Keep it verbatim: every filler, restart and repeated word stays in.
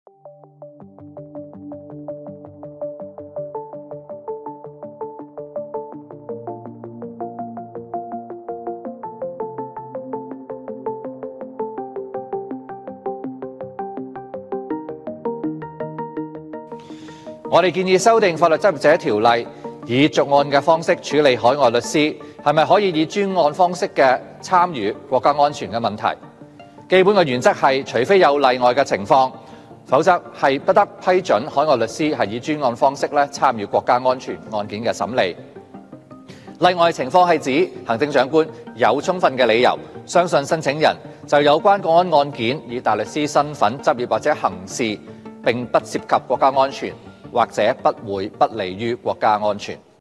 我哋建議修訂法律執業者條例，以逐案嘅方式處理海外律師係咪可以以專案方式嘅參與國家安全嘅問題。基本嘅原則係，除非有例外嘅情況，否則係不得批准海外律師係以專案方式咧參與國家安全案件嘅審理。例外情況係指行政長官有充分嘅理由相信申請人就有關個案案件以大律師身份執業或者行事並不涉及國家安全，或者不會不利於國家安全。